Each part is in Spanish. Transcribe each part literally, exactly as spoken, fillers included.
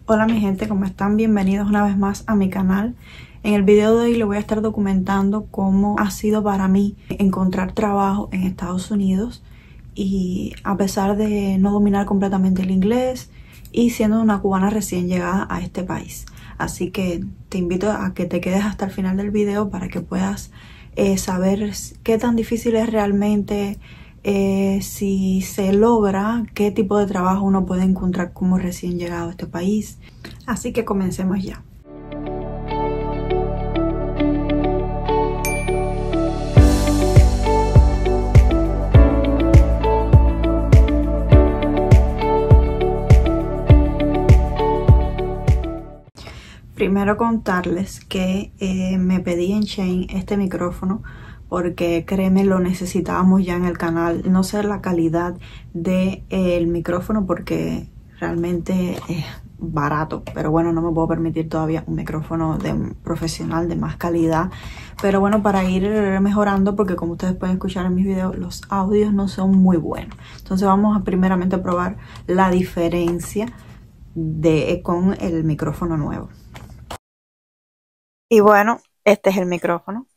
Hola mi gente, ¿cómo están? Bienvenidos una vez más a mi canal. En el video de hoy les voy a estar documentando cómo ha sido para mí encontrar trabajo en Estados Unidos, y a pesar de no dominar completamente el inglés y siendo una cubana recién llegada a este país. Así que te invito a que te quedes hasta el final del video para que puedas eh, saber qué tan difícil es realmente, Eh, si se logra, qué tipo de trabajo uno puede encontrar como recién llegado a este país. Así que comencemos ya. Primero contarles que eh, me pedí en Shein este micrófono porque créeme, lo necesitábamos ya en el canal. No sé la calidad del de, micrófono porque realmente es barato, pero bueno, no me puedo permitir todavía un micrófono de profesional de más calidad. Pero bueno, para ir mejorando, porque como ustedes pueden escuchar en mis videos, los audios no son muy buenos. Entonces vamos a primeramente a probar la diferencia de, con el micrófono nuevo. Y bueno, este es el micrófono.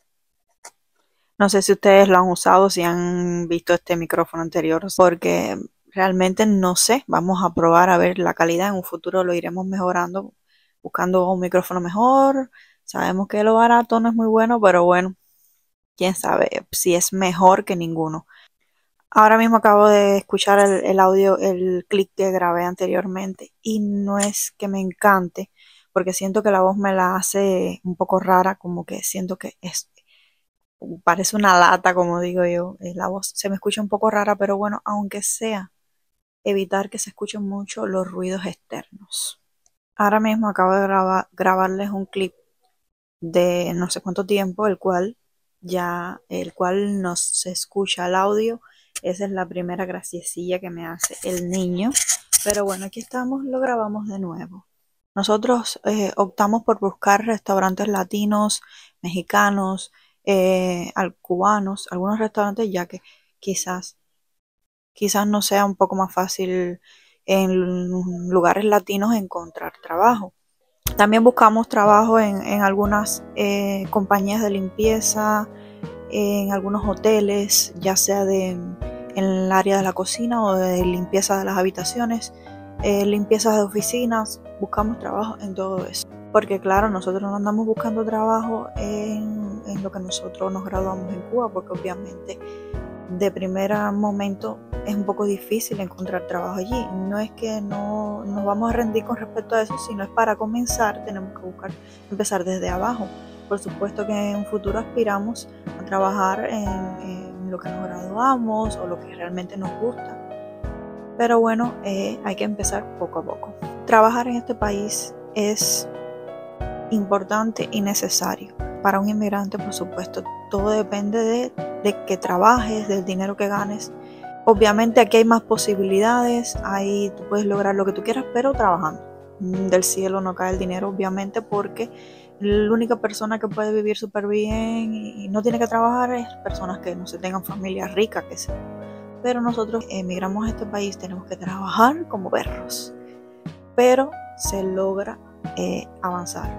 No sé si ustedes lo han usado, si han visto este micrófono anterior, porque realmente no sé. Vamos a probar a ver la calidad. En un futuro lo iremos mejorando, buscando un micrófono mejor. Sabemos que lo barato no es muy bueno, pero bueno, quién sabe si es mejor que ninguno. Ahora mismo acabo de escuchar el, el audio, el clip que grabé anteriormente, y no es que me encante, porque siento que la voz me la hace un poco rara, como que siento que es... parece una lata, como digo yo. La voz se me escucha un poco rara, pero bueno, aunque sea, evitar que se escuchen mucho los ruidos externos. Ahora mismo acabo de grabar, grabarles un clip de no sé cuánto tiempo, el cual ya, el cual no se escucha el audio. Esa es la primera graciecilla que me hace el niño. Pero bueno, aquí estamos, lo grabamos de nuevo. Nosotros eh, optamos por buscar restaurantes latinos, mexicanos, eh, al cubanos, algunos restaurantes, ya que quizás quizás no sea un poco más fácil en lugares latinos encontrar trabajo. También buscamos trabajo en, en algunas eh, compañías de limpieza, en algunos hoteles, ya sea de, en el área de la cocina o de limpieza de las habitaciones, eh, limpiezas de oficinas. Buscamos trabajo en todo eso. Porque claro, nosotros no andamos buscando trabajo en, en lo que nosotros nos graduamos en Cuba, porque obviamente de primer momento es un poco difícil encontrar trabajo allí. No es que no nos vamos a rendir con respecto a eso, sino es para comenzar, tenemos que buscar empezar desde abajo. Por supuesto que en un futuro aspiramos a trabajar en, en lo que nos graduamos o lo que realmente nos gusta. Pero bueno, eh, hay que empezar poco a poco. Trabajar en este país es importante y necesario. Para un inmigrante, por supuesto, todo depende de, de que trabajes, del dinero que ganes. Obviamente aquí hay más posibilidades, ahí tú puedes lograr lo que tú quieras, pero trabajando. Del cielo no cae el dinero, obviamente, porque la única persona que puede vivir súper bien y no tiene que trabajar es personas que no se tengan familia rica, que sea. Pero nosotros emigramos a este país, tenemos que trabajar como perros, pero se logra eh, avanzar.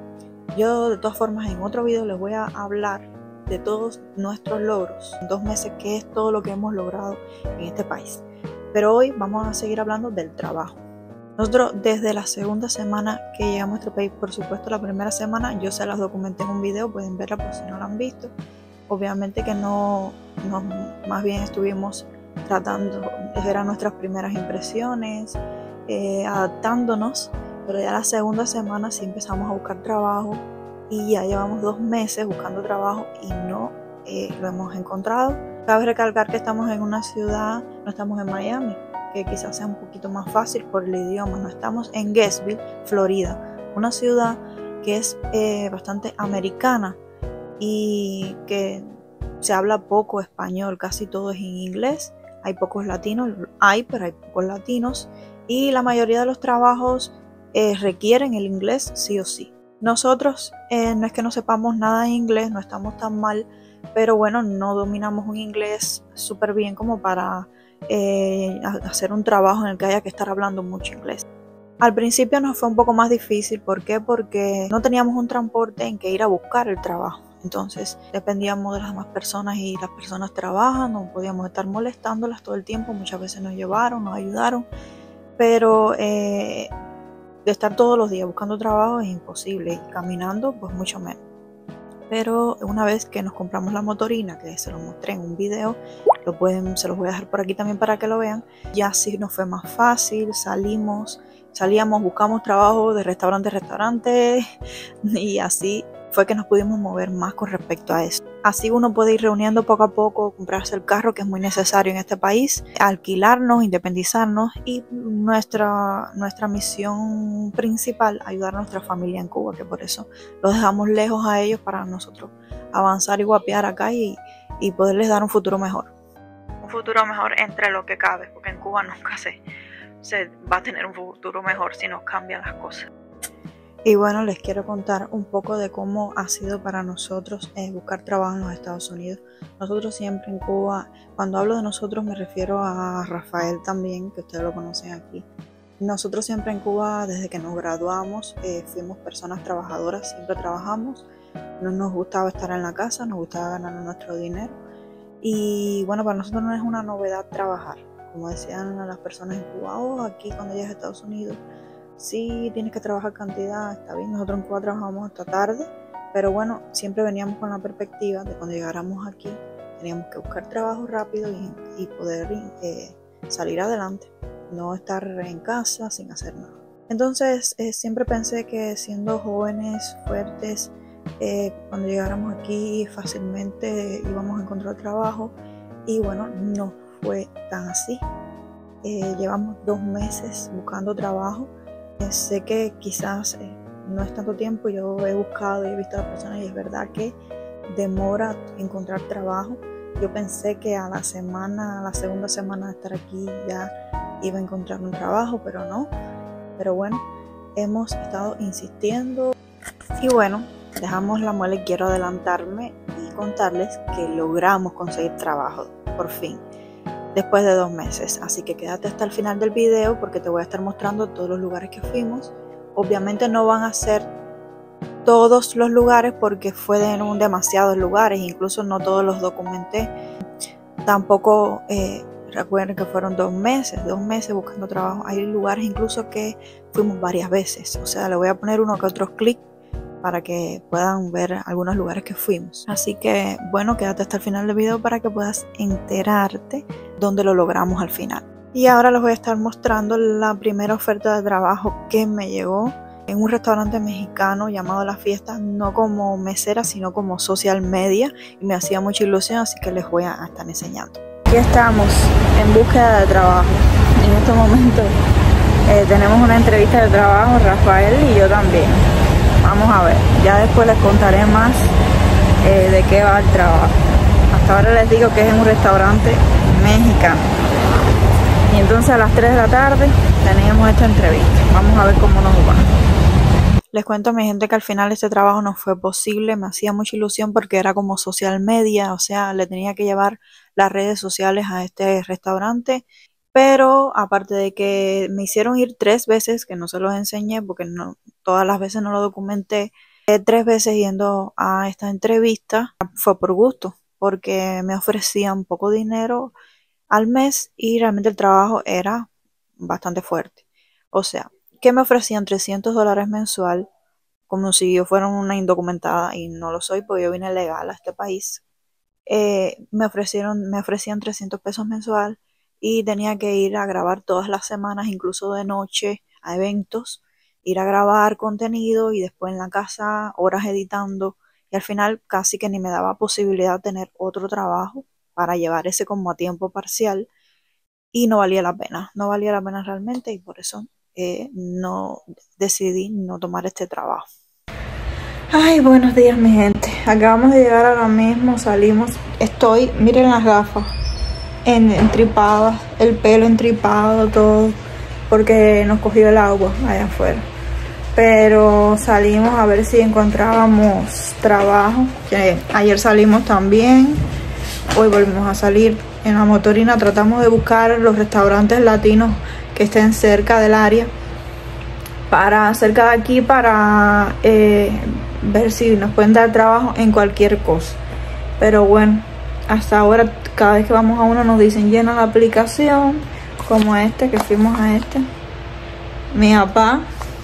Yo de todas formas en otro video les voy a hablar de todos nuestros logros en dos meses, que es todo lo que hemos logrado en este país. Pero hoy vamos a seguir hablando del trabajo. Nosotros desde la segunda semana que llegamos a nuestro país, por supuesto la primera semana yo se las documenté en un video, pueden verla por si no la han visto. Obviamente que no, no más bien estuvimos tratando, eran nuestras primeras impresiones, eh, adaptándonos. Pero ya la segunda semana sí empezamos a buscar trabajo, y ya llevamos dos meses buscando trabajo y no eh, lo hemos encontrado. Cabe recalcar que estamos en una ciudad, no estamos en Miami, que quizás sea un poquito más fácil por el idioma. No, estamos en Gainesville, Florida, una ciudad que es eh, bastante americana y que se habla poco español, casi todo es en inglés. Hay pocos latinos, hay, pero hay pocos latinos, y la mayoría de los trabajos Eh, requieren el inglés sí o sí. Nosotros eh, no es que no sepamos nada de inglés, no estamos tan mal, pero bueno, no dominamos un inglés súper bien como para eh, hacer un trabajo en el que haya que estar hablando mucho inglés. Al principio nos fue un poco más difícil. ¿Por qué? Porque no teníamos un transporte en que ir a buscar el trabajo. Entonces dependíamos de las demás personas y las personas trabajan, no podíamos estar molestándolas todo el tiempo. Muchas veces nos llevaron, nos ayudaron, pero eh, de estar todos los días buscando trabajo es imposible, y caminando pues mucho menos. Pero una vez que nos compramos la motorina, que se lo mostré en un video, lo pueden, se los voy a dejar por aquí también para que lo vean, ya sí nos fue más fácil. Salimos, salíamos, buscamos trabajo de restaurante a restaurante y así fue que nos pudimos mover más con respecto a eso. Así uno puede ir reuniendo poco a poco, comprarse el carro, que es muy necesario en este país, alquilarnos, independizarnos, y nuestra, nuestra misión principal, ayudar a nuestra familia en Cuba, que por eso los dejamos lejos a ellos para nosotros avanzar y guapear acá y, y poderles dar un futuro mejor. Un futuro mejor entre lo que cabe, porque en Cuba nunca se, se va a tener un futuro mejor si nos cambian las cosas. Y bueno, les quiero contar un poco de cómo ha sido para nosotros eh, buscar trabajo en los Estados Unidos. Nosotros siempre en Cuba, cuando hablo de nosotros me refiero a Rafael también, que ustedes lo conocen aquí. Nosotros siempre en Cuba, desde que nos graduamos, eh, fuimos personas trabajadoras, siempre trabajamos. No nos gustaba estar en la casa, nos gustaba ganar nuestro dinero. Y bueno, para nosotros no es una novedad trabajar. Como decían las personas en Cuba, oh, aquí cuando llegas a Estados Unidos, sí, tienes que trabajar cantidad, está bien. Nosotros en Cuba trabajamos hasta tarde, pero bueno, siempre veníamos con la perspectiva de cuando llegáramos aquí, teníamos que buscar trabajo rápido y, y poder eh, salir adelante, no estar en casa sin hacer nada. Entonces, eh, siempre pensé que siendo jóvenes, fuertes, eh, cuando llegáramos aquí fácilmente íbamos a encontrar trabajo, y bueno, no fue tan así. Eh, llevamos dos meses buscando trabajo. Sé que quizás eh, no es tanto tiempo, yo he buscado y he visto a las personas y es verdad que demora encontrar trabajo. Yo pensé que a la semana, a la segunda semana de estar aquí ya iba a encontrar un trabajo, pero no. Pero bueno, hemos estado insistiendo y bueno, dejamos la muela y quiero adelantarme y contarles que logramos conseguir trabajo, por fin, después de dos meses. Así que quédate hasta el final del video porque te voy a estar mostrando todos los lugares que fuimos. Obviamente no van a ser todos los lugares porque fueron demasiados lugares, incluso no todos los documenté. Tampoco eh, recuerden que fueron dos meses, dos meses buscando trabajo. Hay lugares incluso que fuimos varias veces. O sea, le voy a poner uno que otros clics para que puedan ver algunos lugares que fuimos. Así que bueno, quédate hasta el final del video para que puedas enterarte dónde lo logramos al final. Y ahora les voy a estar mostrando la primera oferta de trabajo que me llegó en un restaurante mexicano llamado La Fiesta, no como mesera, sino como social media, y me hacía mucha ilusión, así que les voy a estar enseñando. Aquí estamos en búsqueda de trabajo. En este momento eh, tenemos una entrevista de trabajo, Rafael y yo también. Vamos a ver, ya después les contaré más eh, de qué va el trabajo. Hasta ahora les digo que es en un restaurante mexicano. Y entonces a las tres de la tarde teníamos esta entrevista. Vamos a ver cómo nos va. Les cuento a mi gente que al final este trabajo no fue posible. Me hacía mucha ilusión porque era como social media, o sea, le tenía que llevar las redes sociales a este restaurante. Pero aparte de que me hicieron ir tres veces, que no se los enseñé porque no, todas las veces no lo documenté, eh, tres veces yendo a esta entrevista, fue por gusto, porque me ofrecían poco dinero al mes y realmente el trabajo era bastante fuerte. O sea, que me ofrecían trescientos dólares mensual, como si yo fuera una indocumentada, y no lo soy porque yo vine legal a este país. Eh, me ofrecieron, me ofrecían trescientos pesos mensual. Y tenía que ir a grabar todas las semanas, incluso de noche, a eventos, ir a grabar contenido y después en la casa horas editando. Y al final casi que ni me daba posibilidad de tener otro trabajo para llevar ese como a tiempo parcial. Y no valía la pena, no valía la pena realmente, y por eso eh, no decidí no tomar este trabajo. Ay, buenos días mi gente. Acabamos de llegar ahora mismo, salimos. Estoy, miren las gafas. En, entripadas, el pelo entripado, todo, porque nos cogió el agua allá afuera. Pero salimos a ver si encontrábamos trabajo, que ayer salimos también, hoy volvimos a salir. En la motorina tratamos de buscar los restaurantes latinos que estén cerca del área, para cerca de aquí para eh, ver si nos pueden dar trabajo en cualquier cosa. Pero bueno, hasta ahora cada vez que vamos a uno nos dicen llena la aplicación, como este que fuimos a este, mi papá,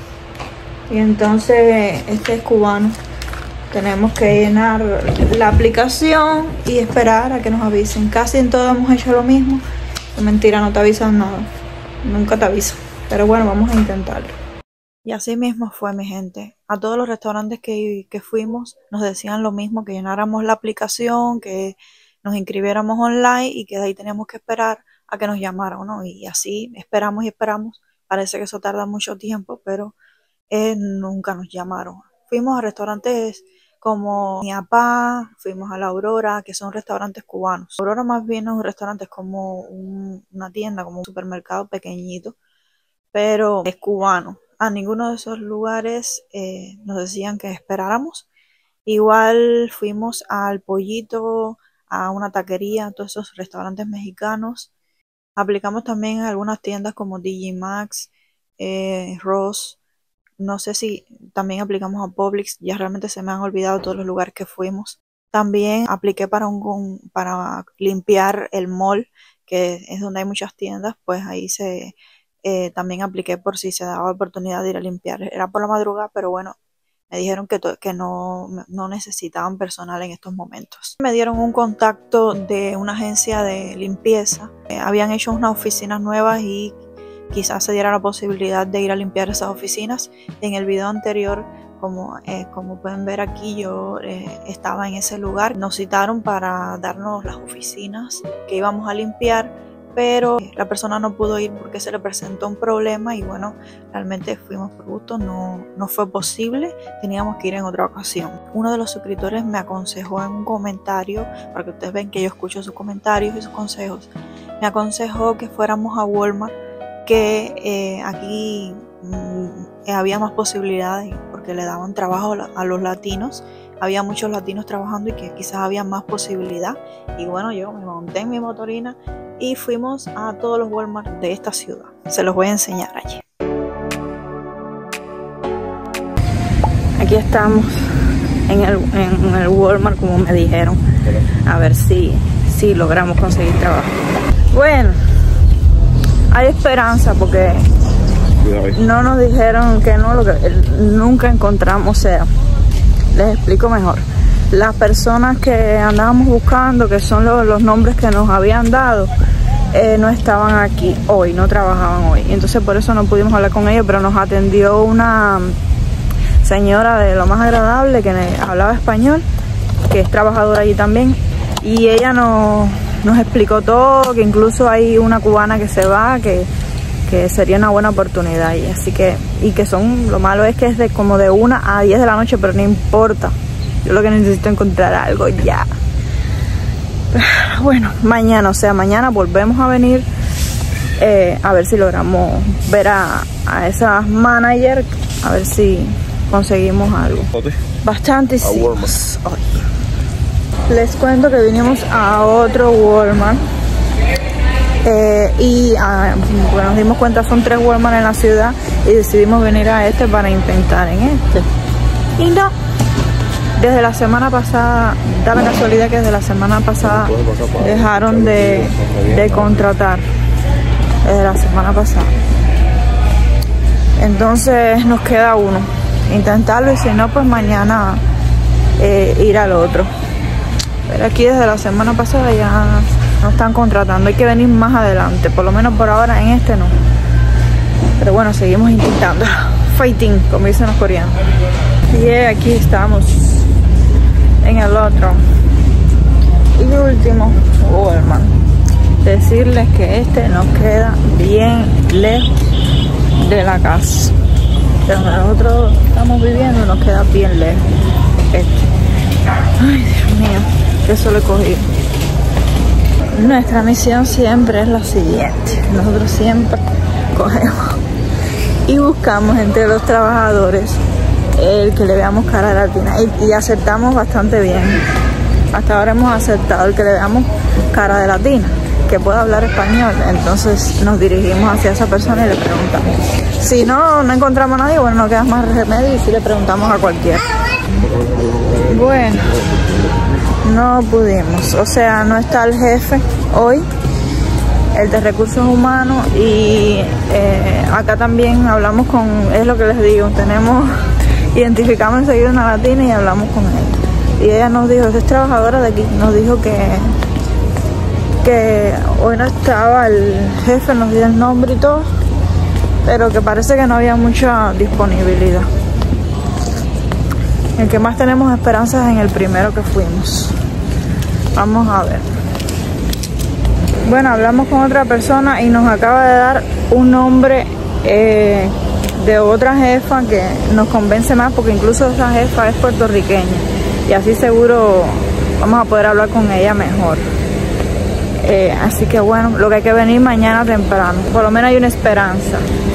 y entonces este es cubano. Tenemos que llenar la aplicación y esperar a que nos avisen. Casi en todo hemos hecho lo mismo. Mentira, no te avisan nada, nunca te avisan, pero bueno, vamos a intentarlo. Y así mismo fue, mi gente. A todos los restaurantes que, que fuimos nos decían lo mismo, que llenáramos la aplicación, que nos inscribiéramos online y que de ahí teníamos que esperar a que nos llamaran, ¿no? Y así esperamos y esperamos. Parece que eso tarda mucho tiempo, pero eh, nunca nos llamaron. Fuimos a restaurantes como Mi Papá, fuimos a La Aurora, que son restaurantes cubanos. La Aurora más bien no es un restaurante, es como un, una tienda, como un supermercado pequeñito, pero es cubano. A ninguno de esos lugares eh, nos decían que esperáramos. Igual fuimos al Pollito, a una taquería, a todos esos restaurantes mexicanos. Aplicamos también en algunas tiendas como D J Maxx, eh, Ross. No sé si también aplicamos a Publix, ya realmente se me han olvidado todos los lugares que fuimos. También apliqué para, un, para limpiar el mall, que es donde hay muchas tiendas, pues ahí se... Eh, también apliqué por si se daba oportunidad de ir a limpiar. Era por la madrugada, pero bueno, me dijeron que, que no, no necesitaban personal en estos momentos. Me dieron un contacto de una agencia de limpieza. Eh, habían hecho unas oficinas nuevas y quizás se diera la posibilidad de ir a limpiar esas oficinas. En el video anterior, como, eh, como pueden ver aquí, yo eh, estaba en ese lugar. Nos citaron para darnos las oficinas que íbamos a limpiar, pero la persona no pudo ir porque se le presentó un problema y bueno, realmente fuimos por gusto, no, no fue posible, teníamos que ir en otra ocasión. Uno de los suscriptores me aconsejó en un comentario, para que ustedes vean que yo escucho sus comentarios y sus consejos, me aconsejó que fuéramos a Walmart, que eh, aquí mmm, había más posibilidades porque le daban trabajo a los latinos. Había muchos latinos trabajando y que quizás había más posibilidad. Y bueno, yo me monté en mi motorina y fuimos a todos los Walmart de esta ciudad. Se los voy a enseñar allí. Aquí estamos en el, en el Walmart, como me dijeron. A ver si, si logramos conseguir trabajo. Bueno, hay esperanza porque no nos dijeron que no, lo que nunca encontramos, o sea, les explico mejor. Las personas que andábamos buscando, que son los, los nombres que nos habían dado, eh, no estaban aquí hoy, no trabajaban hoy. Entonces por eso no pudimos hablar con ellos, pero nos atendió una señora de lo más agradable que hablaba español, que es trabajadora allí también, y ella nos, nos explicó todo, que incluso hay una cubana que se va, que que sería una buena oportunidad, y así que, y que son, lo malo es que es de como de una a diez de la noche, pero no importa, yo lo que necesito es encontrar algo ya. Bueno, mañana, o sea, mañana volvemos a venir eh, a ver si logramos ver a, a esas managers, a ver si conseguimos algo. Bastante sí. Les cuento que vinimos a otro Walmart. Eh, y ah, bueno, nos dimos cuenta, son tres Walmart en la ciudad y decidimos venir a este para intentar en este. Y no, desde la semana pasada, da la casualidad que desde la semana pasada dejaron de, de contratar, desde la semana pasada. Entonces nos queda uno, intentarlo, y si no, pues mañana eh, ir al otro. Pero aquí desde la semana pasada ya no están contratando, hay que venir más adelante, por lo menos por ahora en este no. Pero bueno, seguimos intentando. Fighting, como dicen los coreanos. Y yeah, aquí estamos en el otro y último Walmart. Decirles que este nos queda bien lejos de la casa, pero nosotros estamos viviendo, nos queda bien lejos este. Ay, Dios mío, que eso le cogí. Nuestra misión siempre es la siguiente: nosotros siempre cogemos y buscamos entre los trabajadores el que le veamos cara latina, y, y aceptamos bastante bien. Hasta ahora hemos aceptado el que le veamos cara de latina, que pueda hablar español. Entonces nos dirigimos hacia esa persona y le preguntamos. Si no, no encontramos a nadie, bueno, no queda más remedio y si le preguntamos a cualquiera. Bueno, no pudimos, o sea, no está el jefe hoy, el de recursos humanos, y eh, acá también hablamos con, es lo que les digo, tenemos, identificamos enseguida una latina y hablamos con ella. Y ella nos dijo, es trabajadora de aquí, nos dijo que, que hoy no estaba el jefe, nos dio el nombre y todo, pero que parece que no había mucha disponibilidad. El que más tenemos esperanzas es en el primero que fuimos. Vamos a ver. Bueno, hablamos con otra persona y nos acaba de dar un nombre eh, de otra jefa que nos convence más, porque incluso esa jefa es puertorriqueña y así seguro vamos a poder hablar con ella mejor. Eh, así que bueno, lo que hay que venir mañana temprano, por lo menos hay una esperanza.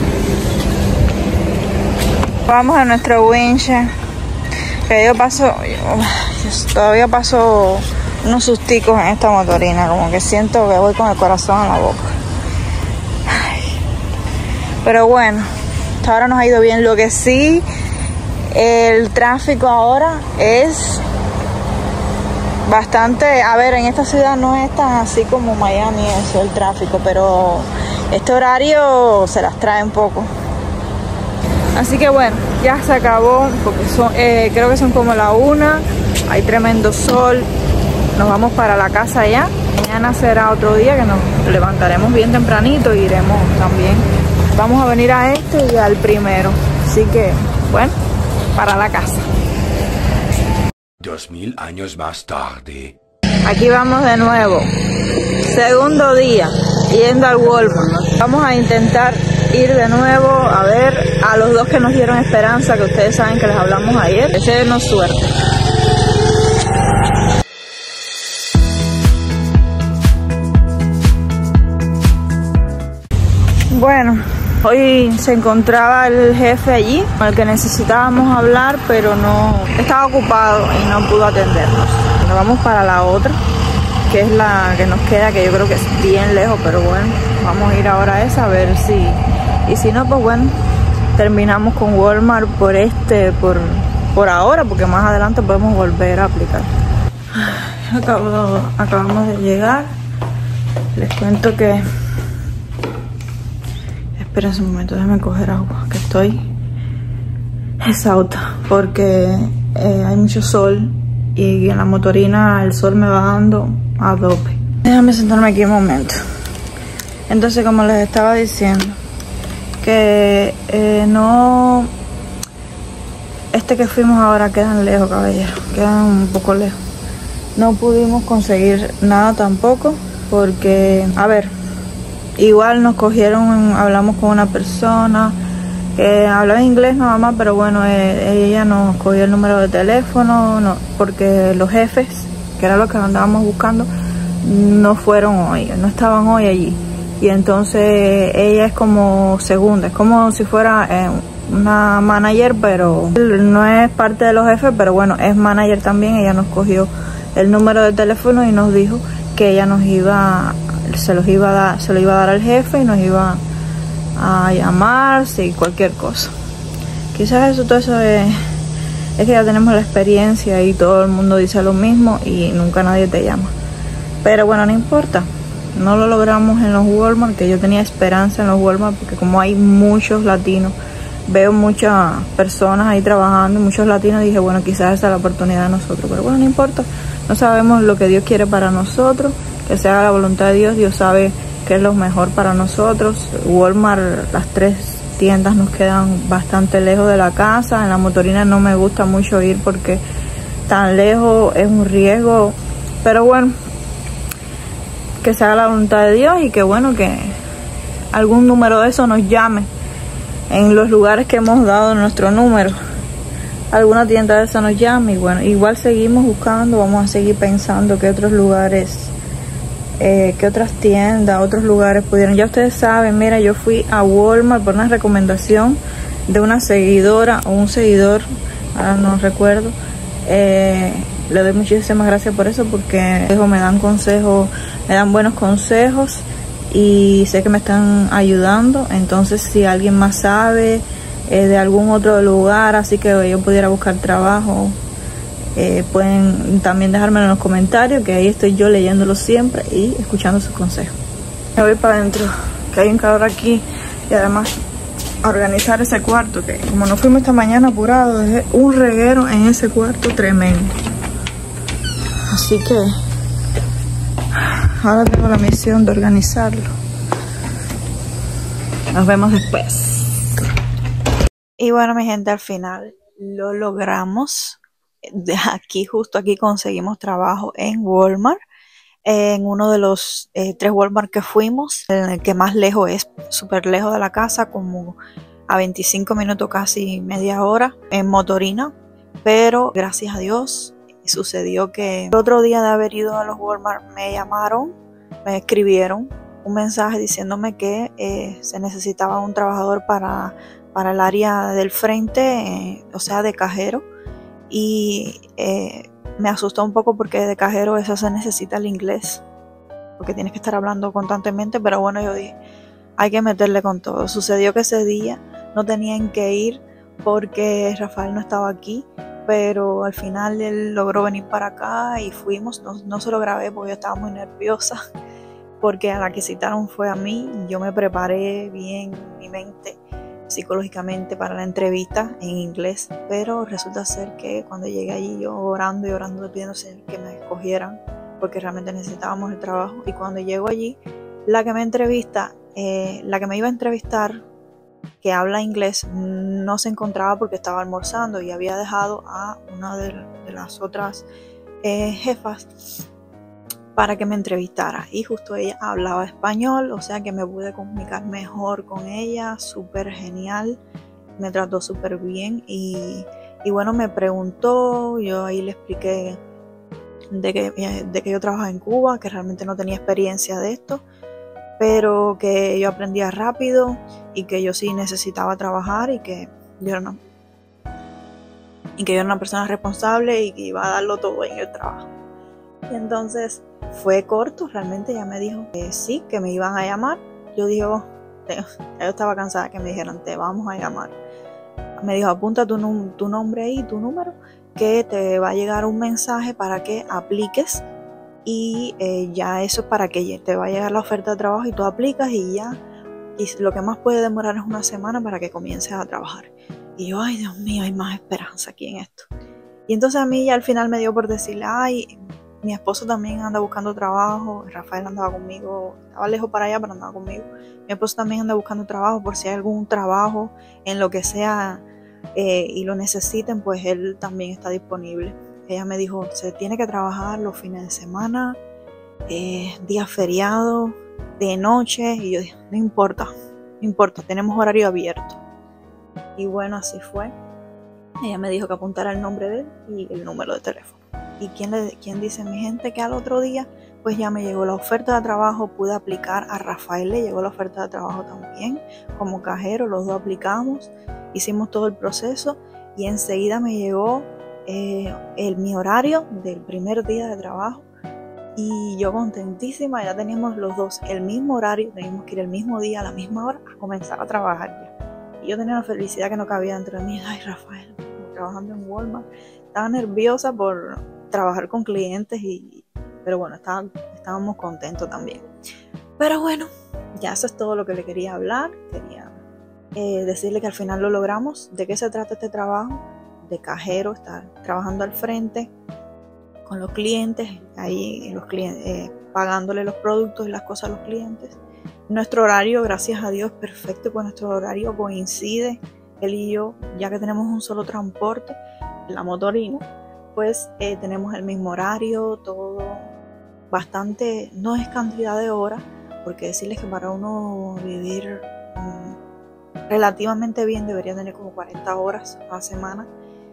Vamos a nuestro winch, que yo paso, yo todavía paso unos susticos en esta motorina, como que siento que voy con el corazón en la boca. Ay. Pero bueno, hasta ahora nos ha ido bien. Lo que sí, el tráfico ahora es bastante, a ver, en esta ciudad no es tan así como Miami, eso, el tráfico, pero este horario se las trae un poco. Así que bueno, ya se acabó, porque son, eh, creo que son como la una, hay tremendo sol, nos vamos para la casa ya. Mañana será otro día que nos levantaremos bien tempranito e iremos también. Vamos a venir a este y al primero, así que bueno, para la casa. Dos mil años más tarde. Aquí vamos de nuevo, segundo día, yendo al Walmart. Vamos a intentar ir de nuevo a ver a los dos que nos dieron esperanza, que ustedes saben que les hablamos ayer. Deseenos suerte. Bueno, hoy se encontraba el jefe allí, con el que necesitábamos hablar, pero no estaba ocupado y no pudo atendernos. Nos vamos para la otra, que es la que nos queda, que yo creo que es bien lejos, pero bueno, vamos a ir ahora a esa a ver si... Y si no, pues bueno, terminamos con Walmart por este, por, por ahora, porque más adelante podemos volver a aplicar. Acabo, acabamos de llegar. Les cuento que... Esperen un momento, déjenme coger agua, que estoy exhausta, porque eh, hay mucho sol y en la motorina el sol me va dando a tope. Déjame sentarme aquí un momento. Entonces, como les estaba diciendo, que eh, no, este que fuimos ahora quedan lejos, caballero, quedan un poco lejos. No pudimos conseguir nada tampoco, porque, a ver, igual nos cogieron, hablamos con una persona que hablaba inglés nada más, pero bueno, eh, ella nos cogió el número de teléfono, no, porque los jefes, que era lo que andábamos buscando, no fueron hoy, no estaban hoy allí. Y entonces ella es como segunda, es como si fuera eh, una manager, pero no es parte de los jefes, pero bueno, es manager también. Ella nos cogió el número de teléfono y nos dijo que ella nos iba, se los iba a dar, se lo iba a dar al jefe y nos iba a llamar, si cualquier cosa. Quizás eso, todo eso es, es que ya tenemos la experiencia y todo el mundo dice lo mismo y nunca nadie te llama. Pero bueno, no importa. No lo logramos en los Walmart, que yo tenía esperanza en los Walmart, porque como hay muchos latinos, veo muchas personas ahí trabajando, muchos latinos, dije, bueno, quizás esa es la oportunidad de nosotros. Pero bueno, no importa, no sabemos lo que Dios quiere para nosotros, que se haga la voluntad de Dios. Dios sabe qué es lo mejor para nosotros. Walmart, las tres tiendas nos quedan bastante lejos de la casa. En la motorina no me gusta mucho ir porque tan lejos es un riesgo, pero bueno, que se haga la voluntad de Dios y que bueno, que algún número de eso nos llame en los lugares que hemos dado nuestro número, alguna tienda de eso nos llame. Y bueno, igual seguimos buscando, vamos a seguir pensando que otros lugares, eh, que otras tiendas, otros lugares pudieron. Ya ustedes saben, mira, yo fui a Walmart por una recomendación de una seguidora o un seguidor, ahora no recuerdo, eh, le doy muchísimas gracias por eso, porque me dan consejos, me dan buenos consejos y sé que me están ayudando. Entonces si alguien más sabe eh, de algún otro lugar así que yo pudiera buscar trabajo, eh, pueden también dejármelo en los comentarios, que ahí estoy yo leyéndolo siempre y escuchando sus consejos. Me voy para adentro, que hay un calor aquí, y además organizar ese cuarto, que como nos fuimos esta mañana apurado, dejé un reguero en ese cuarto tremendo. Así que ahora tengo la misión de organizarlo. Nos vemos después. Y bueno, mi gente, al final lo logramos. De aquí, justo aquí, conseguimos trabajo en Walmart. En uno de los eh, tres Walmart que fuimos, en el que más lejos es, súper lejos de la casa, como a veinticinco minutos, casi media hora, en motorina. Pero gracias a Dios sucedió que el otro día de haber ido a los Walmart me llamaron, me escribieron un mensaje diciéndome que eh, se necesitaba un trabajador para, para el área del frente, eh, o sea, de cajero. Y eh, me asustó un poco porque de cajero eso se necesita el inglés, porque tienes que estar hablando constantemente. Pero bueno, yo dije, hay que meterle con todo. Sucedió que ese día no tenían que ir porque Rafael no estaba aquí, pero al final él logró venir para acá y fuimos. No, no se lo grabé porque yo estaba muy nerviosa, porque a la que citaron fue a mí. Yo me preparé bien mi mente psicológicamente para la entrevista en inglés, pero resulta ser que cuando llegué allí, yo orando y orando, pidiéndose que me escogieran porque realmente necesitábamos el trabajo. Y cuando llego allí, la que me entrevista, eh, la que me iba a entrevistar, que habla inglés, no se encontraba porque estaba almorzando y había dejado a una de, de las otras eh, jefas para que me entrevistara, y justo ella hablaba español, o sea que me pude comunicar mejor con ella. Súper genial, me trató súper bien y, y bueno, me preguntó, yo ahí le expliqué de que, de que yo trabajaba en Cuba, que realmente no tenía experiencia de esto, pero que yo aprendía rápido y que yo sí necesitaba trabajar y que yo era una, y que yo era una persona responsable y que iba a darlo todo en el trabajo. Y entonces fue corto, realmente ella me dijo que sí, que me iban a llamar. Yo dije, oh, yo estaba cansada que me dijeran, te vamos a llamar. Me dijo, apunta tu, tu nombre ahí, tu número, que te va a llegar un mensaje para que apliques, y eh, ya eso es para que te va a llegar la oferta de trabajo y tú aplicas y ya, y lo que más puede demorar es una semana para que comiences a trabajar. Y yo, ay Dios mío, hay más esperanza aquí en esto. Y entonces a mí ya al final me dio por decirle, ay, mi esposo también anda buscando trabajo, Rafael andaba conmigo, estaba lejos para allá, pero andaba conmigo. Mi esposo también anda buscando trabajo, por si hay algún trabajo en lo que sea eh, y lo necesiten, pues él también está disponible. Ella me dijo, se tiene que trabajar los fines de semana, eh, días feriados, de noche, y yo dije, no importa, no importa, tenemos horario abierto. Y bueno, así fue. Ella me dijo que apuntara el nombre de él y el número de teléfono. ¿Y quién, le, quién dice mi gente que al otro día pues ya me llegó la oferta de trabajo? Pude aplicar, a Rafael le llegó la oferta de trabajo también como cajero, los dos aplicamos, hicimos todo el proceso y enseguida me llegó eh, el, mi horario del primer día de trabajo y yo contentísima. Ya teníamos los dos el mismo horario, teníamos que ir el mismo día a la misma hora a comenzar a trabajar ya. Y yo tenía una felicidad que no cabía dentro de mí. Ay, Rafael, trabajando en Walmart, estaba nerviosa por trabajar con clientes, y pero bueno, estaba, estábamos contentos también. Pero bueno, ya eso es todo lo que le quería hablar. Quería eh, decirle que al final lo logramos. ¿De qué se trata este trabajo? De cajero, estar trabajando al frente con los clientes, ahí los clientes, eh, pagándole los productos y las cosas a los clientes. Nuestro horario, gracias a Dios, perfecto, pues nuestro horario coincide, él y yo, ya que tenemos un solo transporte, la motorina, pues eh, tenemos el mismo horario, todo bastante, no es cantidad de horas, porque decirles que para uno vivir um, relativamente bien debería tener como cuarenta horas a la semana,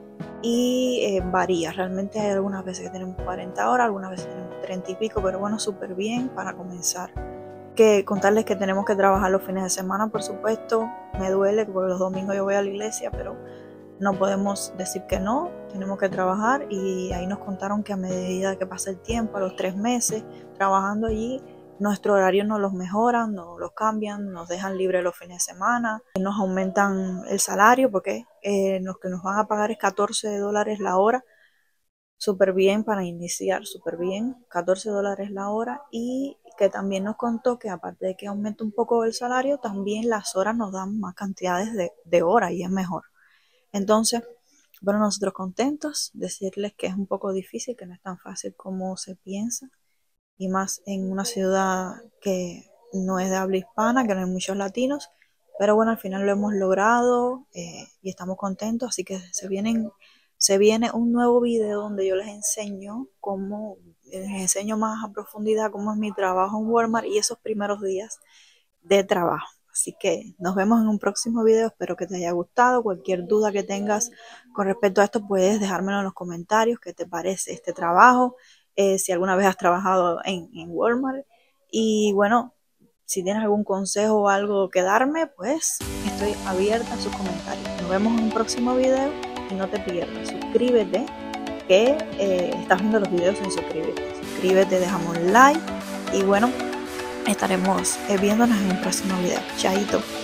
y eh, varía, realmente hay algunas veces que tenemos cuarenta horas, algunas veces tenemos treinta y pico, pero bueno, súper bien para comenzar. Que contarles que tenemos que trabajar los fines de semana, por supuesto, me duele porque los domingos yo voy a la iglesia, pero no podemos decir que no, tenemos que trabajar. Y ahí nos contaron que a medida que pasa el tiempo, a los tres meses trabajando allí, nuestro horario nos los mejoran, nos los cambian, nos dejan libres los fines de semana, nos aumentan el salario porque eh, lo que nos van a pagar es catorce dólares la hora, súper bien para iniciar, súper bien, catorce dólares la hora. Y que también nos contó que aparte de que aumenta un poco el salario, también las horas nos dan más cantidades de, de horas y es mejor. Entonces, bueno, nosotros contentos, decirles que es un poco difícil, que no es tan fácil como se piensa, y más en una ciudad que no es de habla hispana, que no hay muchos latinos, pero bueno, al final lo hemos logrado eh, y estamos contentos, así que se vienen, se viene un nuevo video donde yo les enseño cómo, les enseño más a profundidad cómo es mi trabajo en Walmart y esos primeros días de trabajo. Así que nos vemos en un próximo video, espero que te haya gustado. Cualquier duda que tengas con respecto a esto puedes dejármelo en los comentarios, qué te parece este trabajo, eh, si alguna vez has trabajado en, en Walmart. Y bueno, si tienes algún consejo o algo que darme, pues estoy abierta a sus comentarios. Nos vemos en un próximo video y no te pierdas, suscríbete, que eh, estás viendo los videos sin suscribirte. Suscríbete, déjame un like y bueno, estaremos viéndonos en un próximo video. Chaito.